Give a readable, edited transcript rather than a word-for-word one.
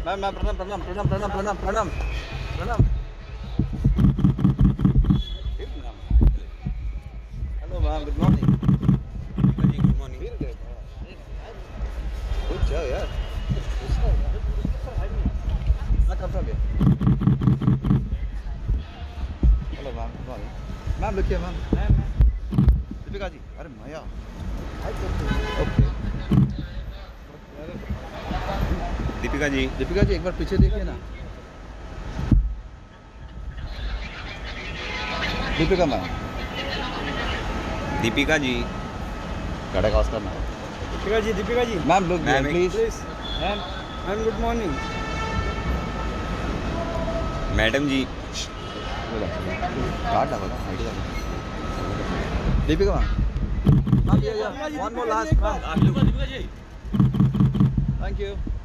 Ma'am ma'am प्रणाम प्रणाम प्रणाम प्रणाम प्रणाम प्रणाम प्रणाम। Hello ma'am, good morning. Ji good morning. Good job यार। Come from here. Hello ma'am, good morning. Ma'am लिखिए मैम। दीपिका जी, अरे माया। ओके। दीपिका जी। दीपिका जी एक बार पीछे देखिए ना। दीपिका मैम। दीपिका जी। कड़ा क्रॉस करना। Deepika ji ma'am look ma'am, please. Ma'am good morning. Madam ji. Card डालो ना, आईडी डालो। Deepika ma'am. One more last ma'am. Deepika ji. Thank you.